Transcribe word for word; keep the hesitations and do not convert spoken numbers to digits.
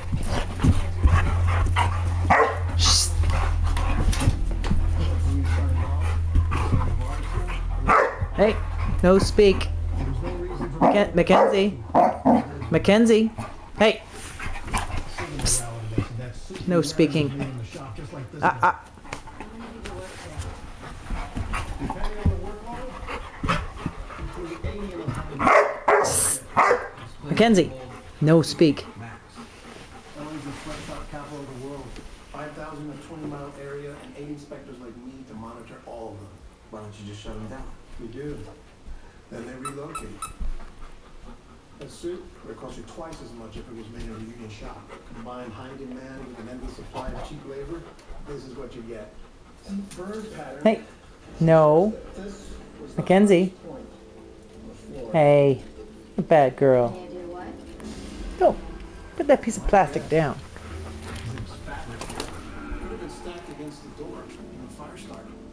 Shh. Hey, no speak. Mac Mackenzie. Mackenzie. Hey. Psst. No speaking. Ah, ah. Mackenzie. No speak. five thousand in a twenty mile area and eight inspectors like me to monitor all of them. Why don't you just shut them down? We do. Then they relocate. That suit would cost you twice as much if it was made in a union shop. Combine high demand with an endless supply of cheap labor, this is what you get. Bird pattern. Hey. No. Mackenzie. Hey. A bad girl. Go. Put that piece of plastic down. Could have been stacked against the door when the fire started.